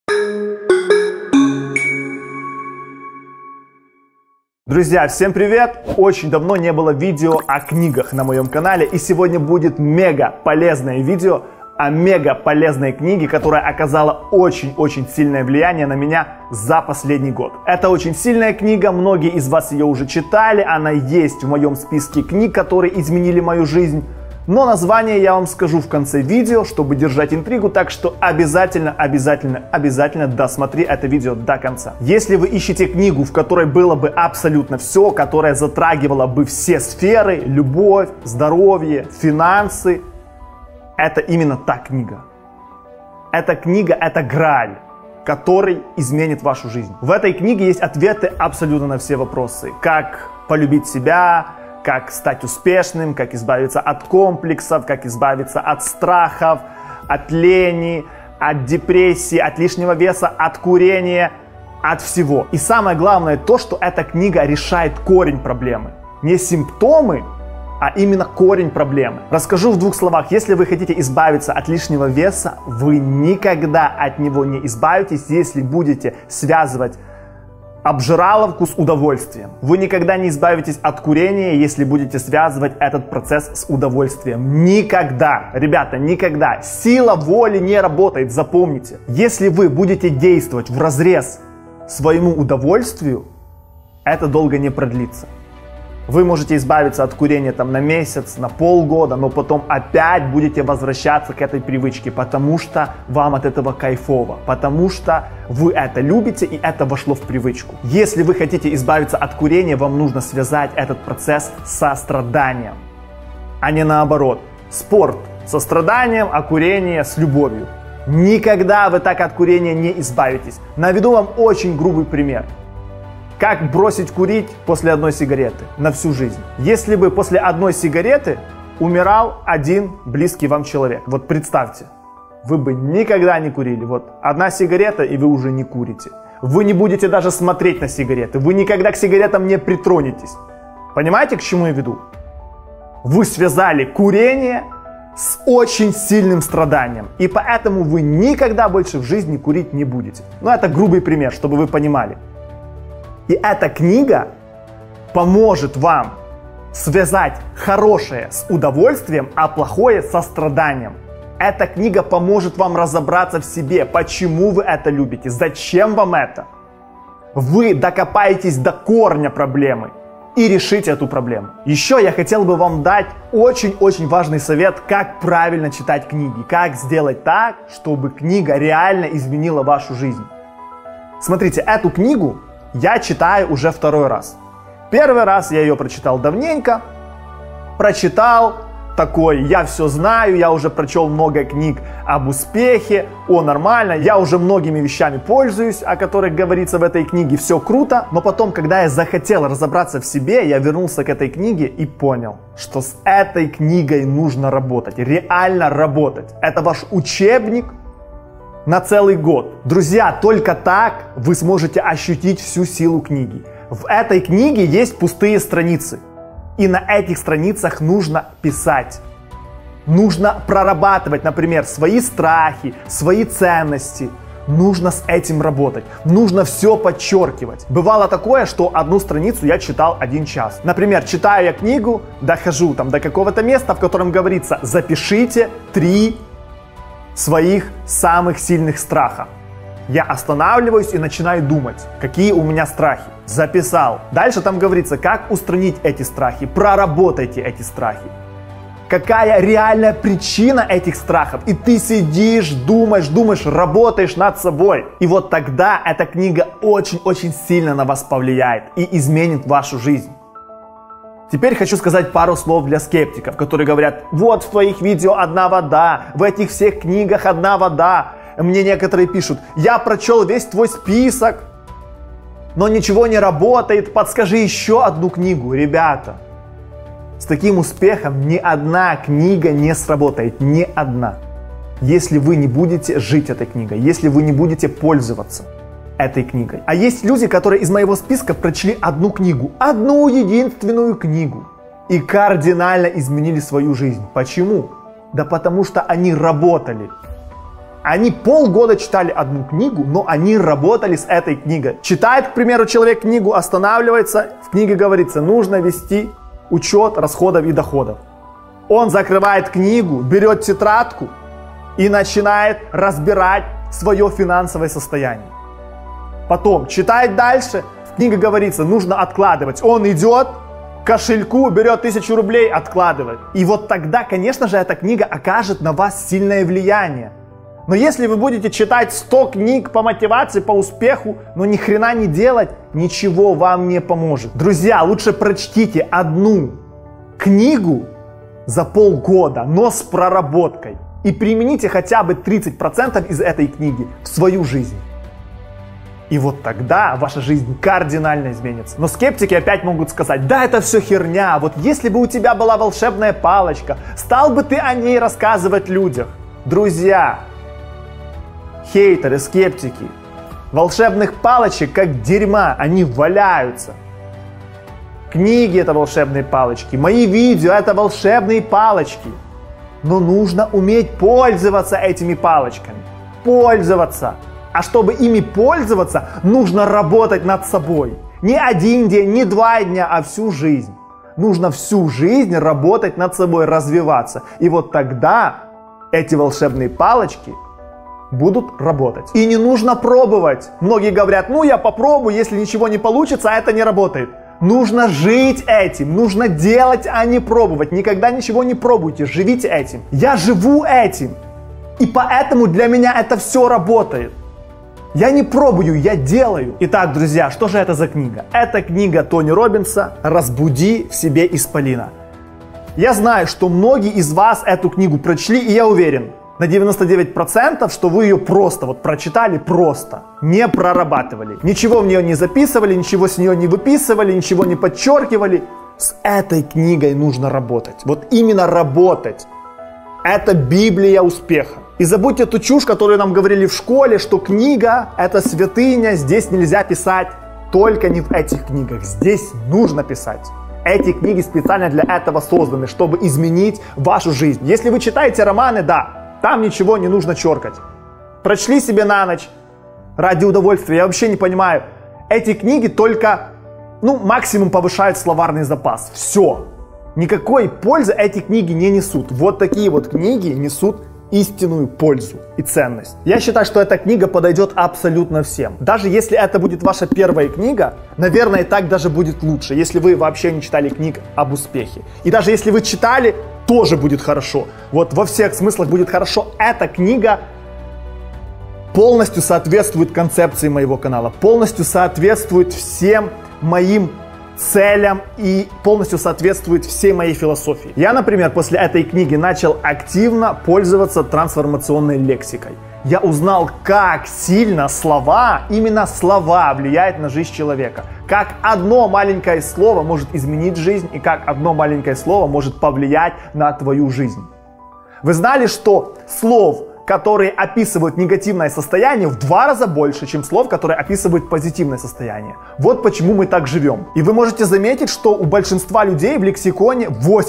Друзья, всем привет! Очень давно не было видео о книгах на моем канале, и сегодня будет мега полезное видео о мега полезной книге, которая оказала очень-очень сильное влияние на меня за последний год. Это очень сильная книга, многие из вас ее уже читали, она есть в моем списке книг, которые изменили мою жизнь. Но название я вам скажу в конце видео, чтобы держать интригу, так что обязательно досмотри это видео до конца. Если вы ищете книгу, в которой было бы абсолютно все, которая затрагивала бы все сферы, любовь, здоровье, финансы, это именно та книга. Эта книга – это Грааль, который изменит вашу жизнь. В этой книге есть ответы абсолютно на все вопросы. Как полюбить себя, как стать успешным, как избавиться от комплексов, как избавиться от страхов, от лени, от депрессии, от лишнего веса, от курения, от всего. И самое главное то, что эта книга решает корень проблемы. Не симптомы, а именно корень проблемы. Расскажу в двух словах. Если вы хотите избавиться от лишнего веса, вы никогда от него не избавитесь, если будете связывать обжираловку с удовольствием. Вы никогда не избавитесь от курения, если будете связывать этот процесс с удовольствием. Никогда, ребята, никогда. Сила воли не работает, запомните. Если вы будете действовать вразрез своему удовольствию, это долго не продлится. Вы можете избавиться от курения там на месяц, на полгода, но потом опять будете возвращаться к этой привычке, потому что вам от этого кайфово, потому что вы это любите и это вошло в привычку. Если вы хотите избавиться от курения, вам нужно связать этот процесс со страданием, а не наоборот. Спорт со страданием, а курение с любовью. Никогда вы так от курения не избавитесь. Наведу вам очень грубый пример. Как бросить курить после одной сигареты на всю жизнь? Если бы после одной сигареты умирал один близкий вам человек, вот представьте, вы бы никогда не курили. Вот одна сигарета, и вы уже не курите. Вы не будете даже смотреть на сигареты, вы никогда к сигаретам не притронетесь. Понимаете, к чему я веду? Вы связали курение с очень сильным страданием, и поэтому вы никогда больше в жизни курить не будете. Ну, это грубый пример, чтобы вы понимали. И эта книга поможет вам связать хорошее с удовольствием, а плохое со страданием. Эта книга поможет вам разобраться в себе, почему вы это любите, зачем вам это. Вы докопаетесь до корня проблемы и решите эту проблему. Еще я хотел бы вам дать очень-очень важный совет, как правильно читать книги, как сделать так, чтобы книга реально изменила вашу жизнь. Смотрите, эту книгу я читаю уже второй раз. Первый раз я ее прочитал давненько. Прочитал такой, я все знаю, я уже прочел много книг об успехе, нормально, я уже многими вещами пользуюсь, о которых говорится в этой книге, все круто. Но потом, когда я захотел разобраться в себе, я вернулся к этой книге и понял, что с этой книгой нужно работать, реально работать. Это ваш учебник на целый год. Друзья, только так вы сможете ощутить всю силу книги. В этой книге есть пустые страницы. И на этих страницах нужно писать. Нужно прорабатывать, например, свои страхи, свои ценности. Нужно с этим работать. Нужно все подчеркивать. Бывало такое, что одну страницу я читал 1 час. Например, читаю я книгу, дохожу там до какого-то места, в котором говорится: запишите 3 своих самых сильных страхов. Я останавливаюсь и начинаю думать, какие у меня страхи. Записал. Дальше там говорится, как устранить эти страхи. Проработайте эти страхи. Какая реальная причина этих страхов. И ты сидишь, думаешь, работаешь над собой. И вот тогда эта книга очень-очень сильно на вас повлияет и изменит вашу жизнь. Теперь хочу сказать пару слов для скептиков, которые говорят: вот в твоих видео одна вода, в этих всех книгах одна вода. Мне некоторые пишут: я прочел весь твой список, но ничего не работает, подскажи еще одну книгу. Ребята, с таким успехом ни одна книга не сработает, ни одна. Если вы не будете жить этой книгой, если вы не будете пользоваться этой книгой. А есть люди, которые из моего списка прочли одну книгу, одну единственную книгу, и кардинально изменили свою жизнь. Почему? Да потому что они работали. Они полгода читали одну книгу, но они работали с этой книгой. Читает, к примеру, человек книгу, останавливается, в книге говорится, нужно вести учет расходов и доходов. Он закрывает книгу, берет тетрадку и начинает разбирать свое финансовое состояние. Потом читает дальше, в книге говорится, нужно откладывать. Он идет к кошельку, берет 1000 рублей, откладывает. И вот тогда, конечно же, эта книга окажет на вас сильное влияние. Но если вы будете читать 100 книг по мотивации, по успеху, но ни хрена не делать, ничего вам не поможет. Друзья, лучше прочтите одну книгу за полгода, но с проработкой. И примените хотя бы 30% из этой книги в свою жизнь. И вот тогда ваша жизнь кардинально изменится. Но скептики опять могут сказать, да, это все херня. Вот если бы у тебя была волшебная палочка, стал бы ты о ней рассказывать людям. Друзья, хейтеры, скептики, волшебных палочек как дерьма, они валяются. Книги — это волшебные палочки, мои видео — это волшебные палочки. Но нужно уметь пользоваться этими палочками. Пользоваться. А чтобы ими пользоваться, нужно работать над собой. Не один день, не 2 дня, а всю жизнь. Нужно всю жизнь работать над собой, развиваться. И вот тогда эти волшебные палочки будут работать. И не нужно пробовать. Многие говорят, ну я попробую, если ничего не получится, а это не работает. Нужно жить этим, нужно делать, а не пробовать. Никогда ничего не пробуйте, живите этим. Я живу этим. И поэтому для меня это все работает. Я не пробую, я делаю. Итак, друзья, что же это за книга? Это книга Тони Роббинса «Разбуди в себе исполина». Я знаю, что многие из вас эту книгу прочли, и я уверен, на 99%, что вы ее просто вот прочитали, просто не прорабатывали. Ничего в нее не записывали, ничего с нее не выписывали, ничего не подчеркивали. С этой книгой нужно работать. Вот именно работать. Это Библия успеха. И забудьте ту чушь, которую нам говорили в школе, что книга — это святыня, здесь нельзя писать. Только не в этих книгах. Здесь нужно писать. Эти книги специально для этого созданы, чтобы изменить вашу жизнь. Если вы читаете романы, да, там ничего не нужно черкать. Прочли себе на ночь ради удовольствия. Я вообще не понимаю. Эти книги только, максимум повышают словарный запас. Все. Никакой пользы эти книги не несут. Вот такие вот книги несут истинную пользу и ценность. Я считаю, что эта книга подойдет абсолютно всем. Даже если это будет ваша первая книга, наверное, так даже будет лучше, если вы вообще не читали книг об успехе. И даже если вы читали, тоже будет хорошо. Вот во всех смыслах будет хорошо. Эта книга полностью соответствует концепции моего канала, полностью соответствует всем моим целям и полностью соответствует всей моей философии. Я, например, после этой книги начал активно пользоваться трансформационной лексикой. Я узнал, как сильно слова, именно слова, влияют на жизнь человека. Как одно маленькое слово может изменить жизнь и как одно маленькое слово может повлиять на твою жизнь. Вы знали, что слов, которые описывают негативное состояние, в 2 раза больше, чем слов, которые описывают позитивное состояние. Вот почему мы так живем. И вы можете заметить, что у большинства людей в лексиконе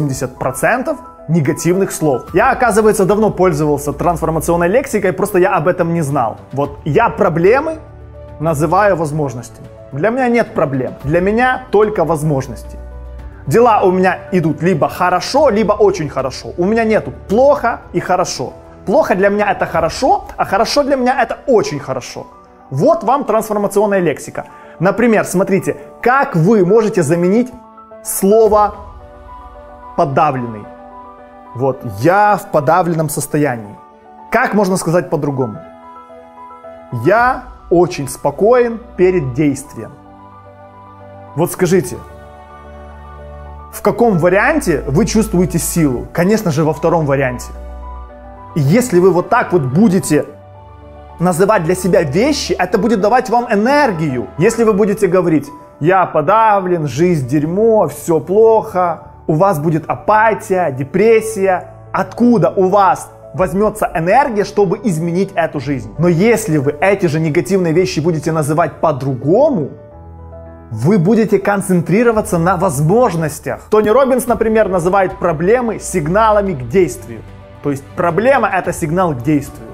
80% негативных слов. Я, оказывается, давно пользовался трансформационной лексикой, просто я об этом не знал. Вот я проблемы называю возможностями. Для меня нет проблем. Для меня только возможности. Дела у меня идут либо хорошо, либо очень хорошо. У меня нету плохо и хорошо. Плохо для меня это хорошо, а хорошо для меня это очень хорошо. Вот вам трансформационная лексика. Например, смотрите, как вы можете заменить слово «подавленный». Вот, я в подавленном состоянии. Как можно сказать по-другому? Я очень спокоен перед действием. Вот скажите, в каком варианте вы чувствуете силу? Конечно же, во втором варианте. И если вы вот так вот будете называть для себя вещи, это будет давать вам энергию. Если вы будете говорить, я подавлен, жизнь дерьмо, все плохо, у вас будет апатия, депрессия, откуда у вас возьмется энергия, чтобы изменить эту жизнь? Но если вы эти же негативные вещи будете называть по-другому, вы будете концентрироваться на возможностях. Тони Роббинс, например, называет проблемы сигналами к действию. То есть проблема — это сигнал к действию.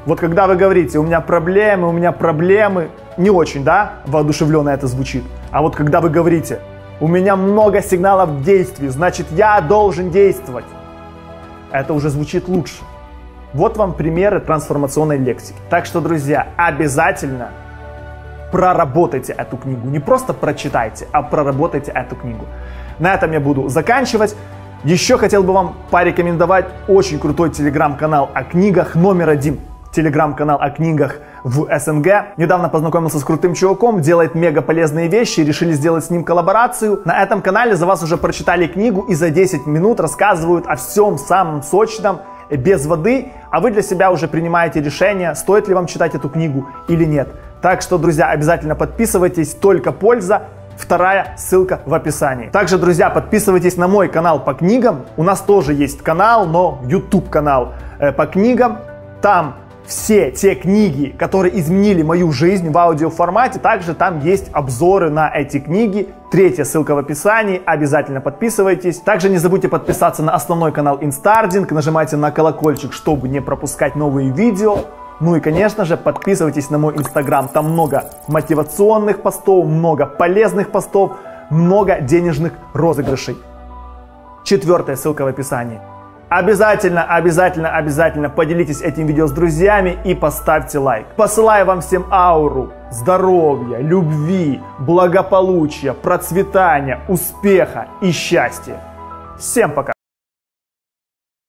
Вот когда вы говорите, у меня проблемы, не очень, да, воодушевленно это звучит. А вот когда вы говорите, у меня много сигналов действий, значит, я должен действовать, это уже звучит лучше. Вот вам примеры трансформационной лексики. Так что, друзья, обязательно проработайте эту книгу. Не просто прочитайте, а проработайте эту книгу. На этом я буду заканчивать. Еще хотел бы вам порекомендовать очень крутой телеграм-канал о книгах, номер 1 телеграм-канал о книгах в СНГ. Недавно познакомился с крутым чуваком, делает мега полезные вещи, решили сделать с ним коллаборацию. На этом канале за вас уже прочитали книгу и за 10 минут рассказывают о всем самом сочном, без воды, а вы для себя уже принимаете решение, стоит ли вам читать эту книгу или нет. Так что, друзья, обязательно подписывайтесь, только польза. Вторая ссылка в описании. Также, друзья, подписывайтесь на мой канал по книгам. У нас тоже есть канал, но YouTube канал по книгам. Там все те книги, которые изменили мою жизнь в аудиоформате. Также там есть обзоры на эти книги. Третья ссылка в описании. Обязательно подписывайтесь. Также не забудьте подписаться на основной канал Instarding. Нажимайте на колокольчик, чтобы не пропускать новые видео. Ну и, конечно же, подписывайтесь на мой инстаграм. Там много мотивационных постов, много полезных постов, много денежных розыгрышей. 4-я ссылка в описании. Обязательно поделитесь этим видео с друзьями и поставьте лайк. Посылаю вам всем ауру здоровья, любви, благополучия, процветания, успеха и счастья. Всем пока!